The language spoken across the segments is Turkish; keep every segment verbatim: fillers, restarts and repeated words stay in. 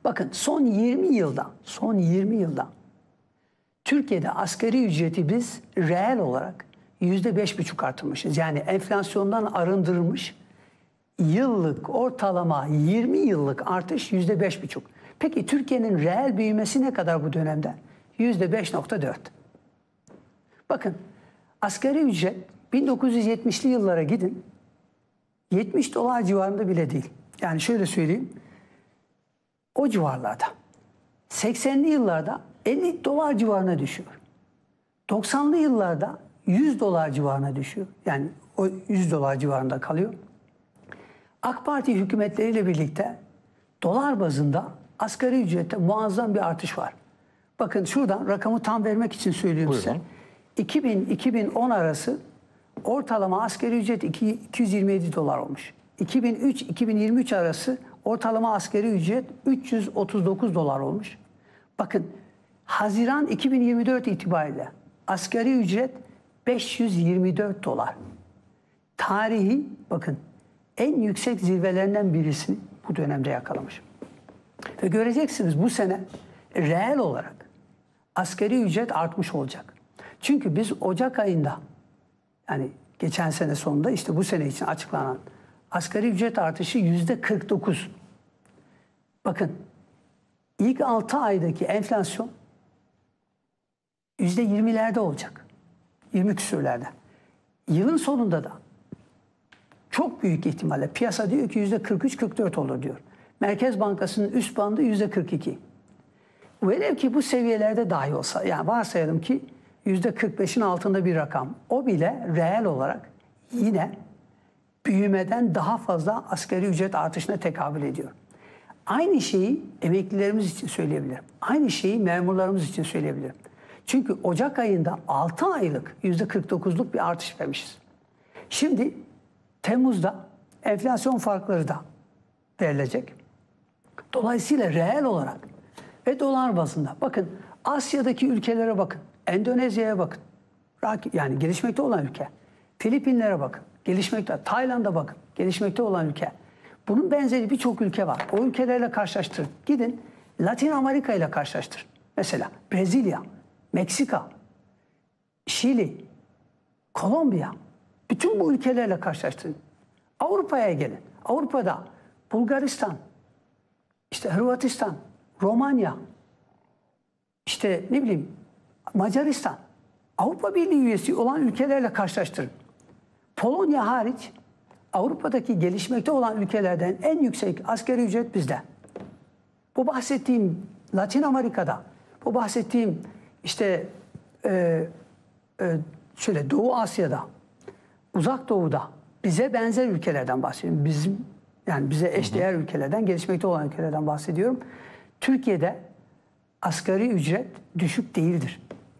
Bakın son yirmi yılda, son yirmi yılda Türkiye'de asgari ücreti biz reel olarak yüzde beş buçuk artırmışız. Yani enflasyondan arındırılmış yıllık ortalama yirmi yıllık artış yüzde beş buçuk. Peki Türkiye'nin reel büyümesi ne kadar bu dönemde? Yüzde beş nokta dört. Bakın asgari ücret bin dokuz yüz yetmişli yıllara gidin, yetmiş dolar civarında bile değil. Yani şöyle söyleyeyim, o civarlarda. seksenli yıllarda elli dolar civarına düşüyor. doksanlı yıllarda yüz dolar civarına düşüyor. Yani o yüz dolar civarında kalıyor. AK Parti hükümetleriyle birlikte dolar bazında asgari ücrette muazzam bir artış var. Bakın şuradan rakamı tam vermek için söylüyorum size. iki bin iki bin on arası ortalama asgari ücret iki yüz yirmi yedi dolar olmuş. iki bin üç iki bin yirmi üç arası ortalama asgari ücret üç yüz otuz dokuz dolar olmuş. Bakın Haziran iki bin yirmi dört itibariyle asgari ücret beş yüz yirmi dört dolar. Tarihi bakın en yüksek zirvelerinden birisini bu dönemde yakalamış. Ve göreceksiniz bu sene reel olarak asgari ücret artmış olacak. Çünkü biz Ocak ayında, yani geçen sene sonunda işte bu sene için açıklanan asgari ücret artışı yüzde kırk dokuz. Bakın ilk altı aydaki enflasyon yüzde yirmilerde olacak. yirmi küsürlerde. Yılın sonunda da çok büyük ihtimalle piyasa diyor ki yüzde kırk üç kırk dört olur diyor. Merkez Bankası'nın üst bandı yüzde kırk iki. Velev ki bu seviyelerde dahi olsa, yani varsayalım ki yüzde kırk beşin altında bir rakam. O bile reel olarak yine büyümeden daha fazla asgari ücret artışına tekabül ediyor. Aynı şeyi emeklilerimiz için söyleyebilirim. Aynı şeyi memurlarımız için söyleyebilirim. Çünkü Ocak ayında altı aylık yüzde kırk dokuzluk bir artış vermişiz. Şimdi Temmuz'da enflasyon farkları da verilecek. Dolayısıyla reel olarak ve dolar bazında bakın Asya'daki ülkelere bakın. Endonezya'ya bakın. Yani gelişmekte olan ülke. Filipinlere bakın. Gelişmekte. Tayland'a bakın. Gelişmekte olan ülke. Bunun benzeri birçok ülke var. O ülkelerle karşılaştırın. Gidin Latin Amerika ile karşılaştırın. Mesela Brezilya, Meksika, Şili, Kolombiya. Bütün bu ülkelerle karşılaştırın. Avrupa'ya gelin. Avrupa'da Bulgaristan, işte Hırvatistan, Romanya, işte ne bileyim Macaristan, Avrupa Birliği üyesi olan ülkelerle karşılaştırın. Polonya hariç Avrupa'daki gelişmekte olan ülkelerden en yüksek asgari ücret bizde. Bu bahsettiğim Latin Amerika'da, bu bahsettiğim işte e, e, şöyle Doğu Asya'da, Uzak Doğu'da bize benzer ülkelerden bahsediyorum. Bizim yani bize eşdeğer ülkelerden, gelişmekte olan ülkelerden bahsediyorum. Türkiye'de asgari ücret düşük değildir.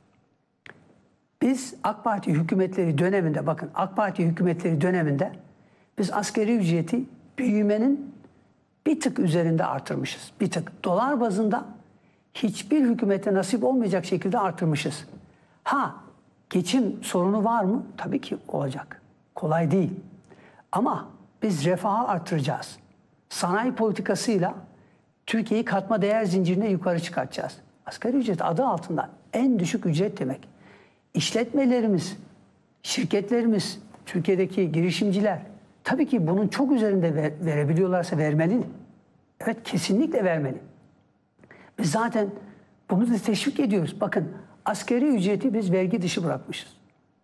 Biz AK Parti hükümetleri döneminde, bakın AK Parti hükümetleri döneminde biz asgari ücreti büyümenin bir tık üzerinde artırmışız. Bir tık. Dolar bazında hiçbir hükümete nasip olmayacak şekilde artırmışız. Ha, geçim sorunu var mı? Tabii ki olacak. Kolay değil. Ama biz refahı artıracağız. Sanayi politikasıyla Türkiye'yi katma değer zincirine yukarı çıkartacağız. Asgari ücret adı altında en düşük ücret demek. İşletmelerimiz, şirketlerimiz, Türkiye'deki girişimciler tabii ki bunun çok üzerinde ver, verebiliyorlarsa vermeli. Evet, kesinlikle vermeli. Biz zaten bunu da teşvik ediyoruz. Bakın asgari ücreti biz vergi dışı bırakmışız.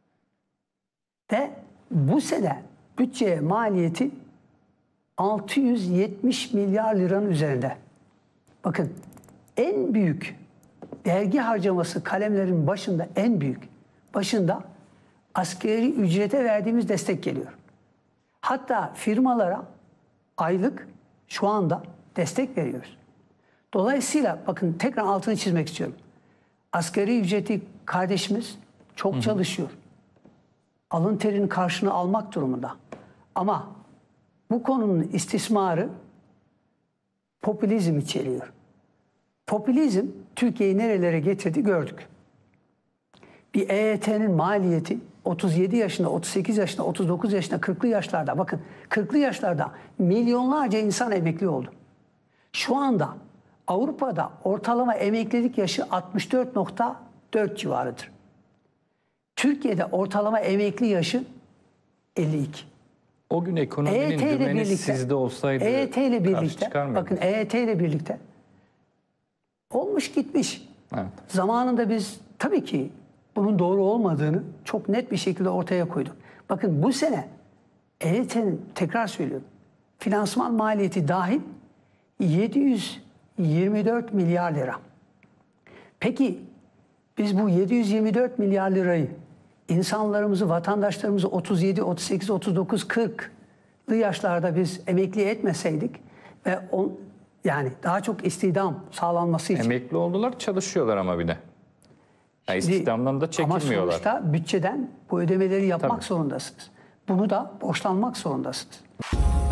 Ve bu sene bütçeye maliyeti altı yüz yetmiş milyar liranın üzerinde. Bakın en büyük vergi harcaması kalemlerin başında en büyük başında asgari ücrete verdiğimiz destek geliyor. Hatta firmalara aylık şu anda destek veriyoruz. Dolayısıyla bakın tekrar altını çizmek istiyorum. Asgari ücreti kardeşimiz çok hı hı. çalışıyor. Alın terinin karşını almak durumunda. Ama bu konunun istismarı popülizm içeriyor. Popülizm Türkiye'yi nerelere getirdi gördük. Bir E Y T'nin maliyeti otuz yedi yaşında, otuz sekiz yaşında, otuz dokuz yaşında, kırklı yaşlarda, bakın kırklı yaşlarda milyonlarca insan emekli oldu. Şu anda Avrupa'da ortalama emeklilik yaşı altmış dört nokta dört civarıdır. Türkiye'de ortalama emekli yaşı elli iki. O gün ekonominin E Y T ile dümeni birlikte, sizde olsaydı E Y T ile karşı birlikte, çıkar mıydınız? bakın E Y T ile birlikte olmuş gitmiş. Evet. Zamanında biz tabii ki bunun doğru olmadığını çok net bir şekilde ortaya koyduk. Bakın bu sene E Y T'nin, tekrar söylüyorum, finansman maliyeti dahil yedi yüz yirmi dört milyar lira. Peki biz bu yedi yüz yirmi dört milyar lirayı insanlarımızı, vatandaşlarımızı otuz yedi, otuz sekiz, otuz dokuz, kırklı yaşlarda biz emekli etmeseydik ve on, yani daha çok istihdam sağlanması için. Emekli oldular, çalışıyorlar ama bir de. Yani Şimdi, istihdamdan da çekilmiyorlar. Ama sonuçta bütçeden bu ödemeleri yapmak Tabii. zorundasınız. Bunu da borçlanmak zorundasınız.